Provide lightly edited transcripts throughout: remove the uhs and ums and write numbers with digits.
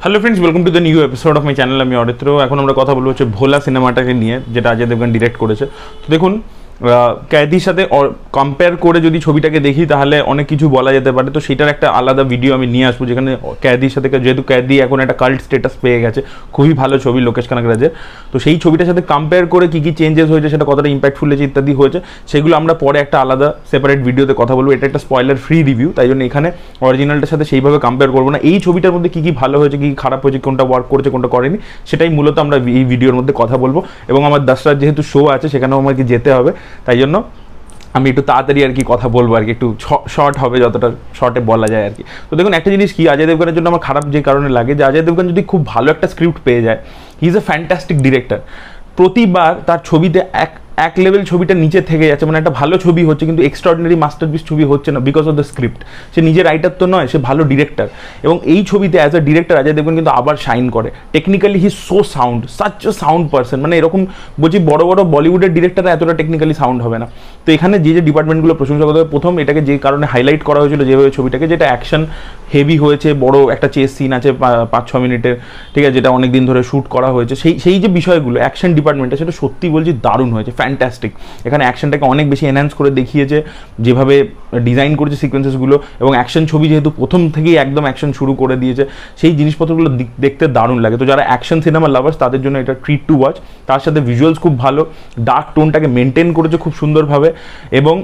Hello friends, welcome to the new episode of my channel. আমি অরিত্র। এখন আমরা কথা বলবো হচ্ছে ভোলা সিনেমাটাকে নিয়ে, যেটা অজয় দেবগন ডিরেক্ট করেছে। তো দেখুন, कैदीर साथे कम्पेयर করে যদি ছবিটাকে দেখি তাহলে অনেক কিছু বলা যেতে পারে। তো সেটার একটা আলাদা ভিডিও আমি নিয়ে আসবো, যেখানে कैदीর সাথে, যেহেতু कैदी এখন একটা কাল্ট স্ট্যাটাস পেয়ে গেছে, খুবই ভালো ছবি লোকেশ কানাগরাজের। তো সেই ছবিটার সাথে কম্পেয়ার করে কী কী চেঞ্জেস হয়েছে, সেটা কতটা ইম্প্যাক্টফুল হয়েছে ইত্যাদি হয়েছে, সেগুলো আমরা পরে একটা আলাদা সেপারেট ভিডিওতে কথা বলবো। এটা একটা স্পয়লার ফ্রি রিভিউ, তাই জন্য এখানে অরিজিনালটার সাথে সেইভাবে কম্পেয়ার করবো না। এই ছবিটার মধ্যে কী কী ভালো হয়েছে, কী কী খারাপ হয়েছে, কোনটা ওয়ার্ক করেছে কোনটা করেনি, সেটাই মূলত আমরা এই ভিডিওর মধ্যে কথা বলবো। এবং আমার 10টার যেহেতু শো আছে, সেখানেও আমাকে যেতে হবে, তাই জন্য আমি একটু তাড়াতাড়ি আর কি কথা বলবো, আর কি একটু শর্ট হবে, যতটা শর্টে বলা যায় আর কি। তো দেখুন, একটা জিনিস কি অজয় দেবগনের জন্য আমার খারাপ যে কারণে লাগে, যে অজয় দেবগন যদি খুব ভালো একটা স্ক্রিপ্ট পেয়ে যায়, he is a fantastic director. প্রতিবার তার ছবিতে এক লেভেল ছবিটা নিচে থেকে যাচ্ছে, মানে একটা ভালো ছবি হচ্ছে কিন্তু এক্সট্রাঅর্ডিনারি মাস্টারপিস ছবি হচ্ছে না, বিকজ অফ দ্য স্ক্রিপ্ট। সে নিজে রাইটার তো নয়, সে ভালো ডিরেক্টর। এবং এই ছবিতে as a director Ajay Devgan কিন্তু আবার শাইন করে। Technically he so sound, such a sound person. মানে এরকম বলছি, বড় বড় বলিউডের ডিরেক্টররা এতটা টেকনিক্যালি সাউন্ড হবে না। তো এখানে যে ডিপার্টমেন্টগুলো প্রশংসা করতে হবে, প্রথম এটাকে যে কারণে হাইলাইট করা হয়েছিল যেভাবে ছবিটাকে, যেটা অ্যাকশন হেভি হয়েছে, বড় একটা চেস সিন আছে 5-6 মিনিটের, ঠিক আছে, যেটা অনেক দিন ধরে শ্যুট করা হয়েছে, সেই যে বিষয়গুলো অ্যাকশন ডিপার্টমেন্টে, সেটা সত্যি বলছি দারুণ হয়েছে, ফ্যান্টাস্টিক। এখানে অ্যাকশনটাকে অনেক বেশি এনহ্যান্স করে দেখিয়েছে, যেভাবে ডিজাইন করেছে সিকোয়েন্সেসগুলো, এবং অ্যাকশন ছবি যেহেতু প্রথম থেকেই একদম অ্যাকশন শুরু করে দিয়েছে, সেই জিনিসপত্রগুলো দেখতে দারুণ লাগে। তো যারা অ্যাকশন সিনেমা লাভার্স, তাদের জন্য এটা ট্রিট টু ওয়াচ। তার সাথে ভিজুয়ালস খুব ভালো, ডার্ক টোনটাকে মেনটেন করেছে খুব সুন্দরভাবে, এবং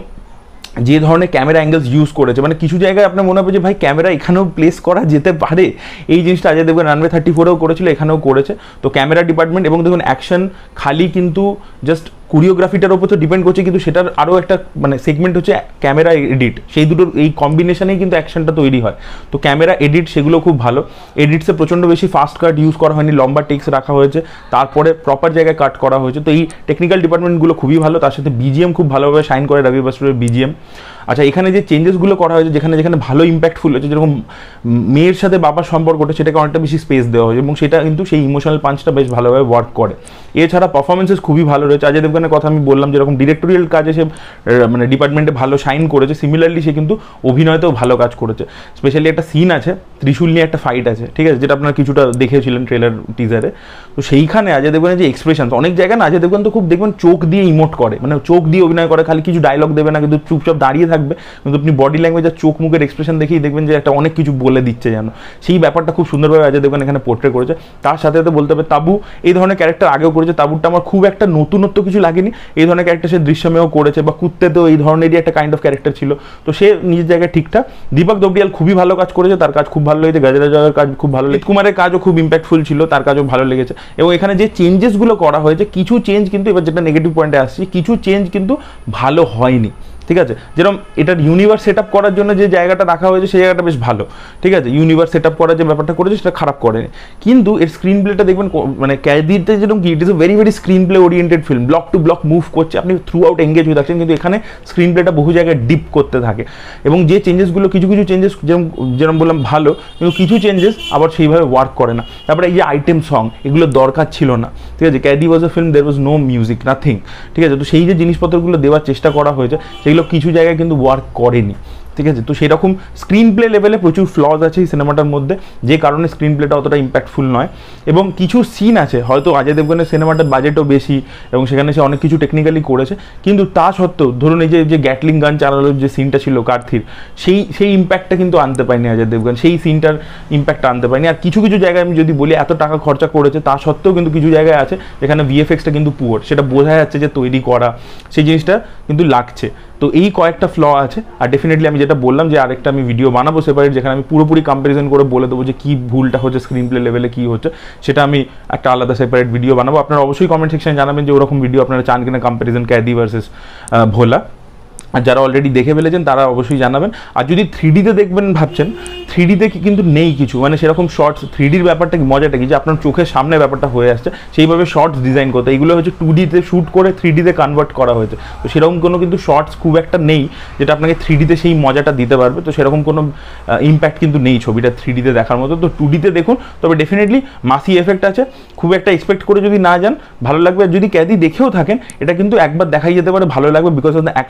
যে ধরনের ক্যামেরা অ্যাঙ্গেলস ইউজ করেছে, মানে কিছু জায়গায় আপনার মনে হবে যে ভাই ক্যামেরা এখানেও প্লেস করা যেতে পারে। এই জিনিসটা অজয় দেবগন রানওয়ে 34-এও করেছিল, এখানেও করেছে। তো ক্যামেরা ডিপার্টমেন্ট, এবং দেখুন অ্যাকশন খালি কিন্তু জাস্ট কোরিওগ্রাফিটার ওপর তো ডিপেন্ড করছে, কিন্তু সেটার আরও একটা মানে সেগমেন্ট হচ্ছে ক্যামেরা এডিট। সেই দুটোর এই কম্বিনেশনেই কিন্তু অ্যাকশনটা তৈরি হয়। তো ক্যামেরা এডিট সেগুলো খুব ভালো। এডিটসে প্রচণ্ড বেশি ফাস্ট কাট ইউজ করা হয়নি, লম্বা টেক্স রাখা হয়েছে, তারপরে প্রপার জায়গায় কাট করা হয়েছে। তো এই টেকনিক্যাল ডিপার্টমেন্টগুলো খুবই ভালো। তার সাথে বিজিএম খুব ভালোভাবে শাইন করে, রবি বাসুরের বিজিএম। আচ্ছা, এখানে যে চেঞ্জেসগুলো করা হয়েছে, যেখানে যেখানে ভালো ইম্প্যাক্টফুল হয়েছে, যেরকম মেয়ের সাথে বাবার সম্পর্কটা, সেটাকে অনেকটা বেশি স্পেস দেওয়া হয়েছে, এবং সেটা কিন্তু সেই ইমোশনাল পাঞ্চটা বেশ ভালোভাবে ওয়ার্ক করে। এছাড়া পারফরমেন্সেস খুবই ভালো রয়েছে। অজয় দেবগনের কথা আমি বললাম, যেরকম ডিরেক্টোরিয়াল কাজে সে মানে ডিপার্টমেন্টে ভালো শাইন করেছে, সিমিলারলি সে কিন্তু অভিনয়তেও ভালো কাজ করেছে। স্পেশালি একটা সিন আছে, ত্রিশূল নিয়ে একটা ফাইট আছে, ঠিক আছে, যেটা আপনারা কিছুটা দেখেছিলেন ট্রেলার টিজারে। তো সেইখানে অজয় দেবগনের যে এক্সপ্রেশন, অনেক জায়গায় না অজয় দেবগন তো খুব দেখবেন চোখ দিয়ে ইমোট করে, মানে চোখ দিয়ে অভিনয় করে, খালি কিছু ডায়লগ দেবে না, কিন্তু চুপচাপ দাঁড়িয়ে থাকবে, কিন্তু আপনি বডি ল্যাঙ্গুয়েজ আর চোখ মুখের এক্সপ্রেশন দেখেই দেখবেন যে একটা অনেক কিছু বলে দিচ্ছে যেন। সেই ব্যাপারটা খুব সুন্দরভাবে অজয় দেবগন এখানে পোর্ট্রে করেছে। তার সাথে সাথে বলতে হবে তাবু এই ধরনের ক্যারেক্টার আগেও করেছে, তাবুরটা আমার খুব একটা নতুনত্ব কিছু লাগেনি। এই ধরনের ক্যারেক্টার সে দৃশ্যমেও করেছে, বা কুত্তেতেও এই ধরনেরই একটা কাইন্ড অফ ক্যারেক্টার ছিল। তো সে নিজের জায়গায় ঠিকঠাক। দীপক দোবরিয়াল খুবই ভালো কাজ করেছে, তার কাজ খুব ভালো লেগেছে। গজরাজের কাজ খুব ভালো লেগেছে। কুমারের কাজও খুব ইম্প্যাক্টফুল ছিল, তার কাজও ভালো লেগেছে। এবং এখানে যে চেঞ্জেসগুলো করা হয়েছে, কিছু চেঞ্জ কিন্তু, এবার যেটা নেগেটিভ পয়েন্টে আসছি, কিছু চেঞ্জ কিন্তু ভালো হয়নি, ঠিক আছে। যেরকম এটার ইউনিভার্স সেট আপ করার জন্য যে জায়গাটা রাখা হয়েছে, সেই জায়গাটা বেশ ভালো, ঠিক আছে। ইউনিভার্স সেট আপ করার যে ব্যাপারটা করেছে, সেটা খারাপ করেনি। কিন্তু এর স্ক্রিন প্লেটা দেখবেন, মানে कैदीতে যেরকম কি, it is a very very screen play oriented film. Block to block move করছে, আপনি থ্রু আউট এঙ্গেজ হয়ে থাকছেন, কিন্তু এখানে স্ক্রিন প্লেটা বহু জায়গায় ডিপ করতে থাকে। এবং যে চেঞ্জেসগুলো, কিছু কিছু চেঞ্জেস যেরকম বললাম ভালো, কিন্তু কিছু চেঞ্জেস আবার সেইভাবে ওয়ার্ক করে না। তারপরে এই যে আইটেম সং, এগুলো দরকার ছিল না, ঠিক আছে। Kaithi was a film, there was no music, nothing, ঠিক আছে। তো সেই যে জিনিসপত্রগুলো দেওয়ার চেষ্টা করা হয়েছে, সেগুলো কিছু জায়গায় কিন্তু ওয়ার্ক করেনি, ঠিক আছে। তো সেরকম স্ক্রিন প্লে লেভেলে প্রচুর ফ্লজ আছে এই সিনেমাটার মধ্যে, যে কারণে স্ক্রিন প্লেটা অতটা ইম্প্যাক্টফুল নয়। এবং কিছু সিন আছে, হয়তো অজয় দেবগনের সিনেমাটার বাজেটও বেশি, এবং সেখানে সে অনেক কিছু টেকনিক্যালি করেছে, কিন্তু তা সত্ত্বেও ধরুন এই যে গ্যাটলিং গান চালানোর যে সিনটা ছিল কার্থির, সেই ইম্প্যাক্টটা কিন্তু আনতে পারেনি অজয় দেবগন, সেই সিনটার ইম্প্যাক্টটা আনতে পারেনি। আর কিছু কিছু জায়গায় আমি যদি বলি, এত টাকা খরচা করেছে, তা সত্ত্বেও কিন্তু কিছু জায়গায় আছে যেখানে ভিএফএক্সটা কিন্তু পুয়ার, সেটা বোঝা যাচ্ছে যে তৈরি করা, সেই জিনিসটা কিন্তু লাগছে। তো এই কয়েকটা ফ্ল আছে। আর ডেফিনেটলি আমি যেটা বললাম, যে আরেকটা আমি ভিডিও বানাবো সেপারেট, যেখানে আমি পুরোপুরি কম্প্যারিজন করে বলে দেবো যে কী ভুলটা হচ্ছে স্ক্রিন প্লে লেভেলে, কী হচ্ছে, সেটা আমি একটা আলাদা সেপারেট ভিডিও বানাবো। আপনারা অবশ্যই কমেন্ট সেকশনে জানাবেন যে ওরকম ভিডিও আপনারা চান কিনা, কম্প্যারিজন कैदी ভার্সেস ভোলা। আর যারা অলরেডি দেখে ফেলেছেন তারা অবশ্যই জানাবেন। আর যদি 3Dতে দেখবেন ভাবছেন, 3Dতে কিন্তু নেই কিছু, মানে সেরকম শর্টস 3Dর ব্যাপারটা কি, মজাটা কি, যে আপনার চোখের সামনে ব্যাপারটা হয়ে আসছে, সেইভাবে শর্টস ডিজাইন করতে, এইগুলো হচ্ছে 2Dতে শ্যুট করে 3Dতে কনভার্ট করা হয়েছে। তো সেরকম কোনো কিন্তু শর্টস খুব একটা নেই যেটা আপনাকে 3Dতে সেই মজাটা দিতে পারবে। তো সেরকম কোনো ইম্প্যাক্ট কিন্তু নেই ছবিটা 3Dতে দেখার মতো। তো 2Dতে দেখুন, তবে ডেফিনেটলি মাসি এফেক্ট আছে, খুব একটা এক্সপেক্ট করে যদি না যান ভালো লাগবে। আর যদি कैदी দেখেও থাকেন, এটা কিন্তু একবার দেখাই যেতে পারে, ভালো লাগবে, because of the action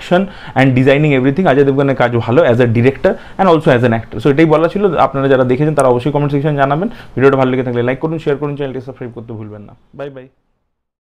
and designing everything Ajay দেবগনের কাজ ভালো as a director and also as an actor. So এটাই বলা ছিল, আপনারা যারা দেখেছেন তারা অবশ্যই কমেন্ট সেকশন জানাবেন। ভিডিওটা ভালো লেগে থাকলে লাইক করুন, শেয়ার করুন, চ্যানেলটি সাবস্ক্রাইব করতে ভুলবেন না। Bye by.